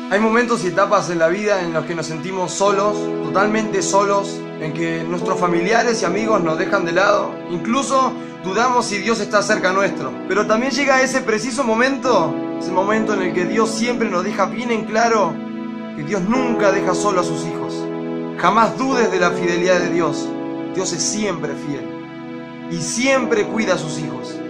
Hay momentos y etapas en la vida en los que nos sentimos solos, totalmente solos, en que nuestros familiares y amigos nos dejan de lado, incluso dudamos si Dios está cerca nuestro. Pero también llega ese preciso momento, ese momento en el que Dios siempre nos deja bien en claro que Dios nunca deja solo a sus hijos. Jamás dudes de la fidelidad de Dios. Dios es siempre fiel y siempre cuida a sus hijos.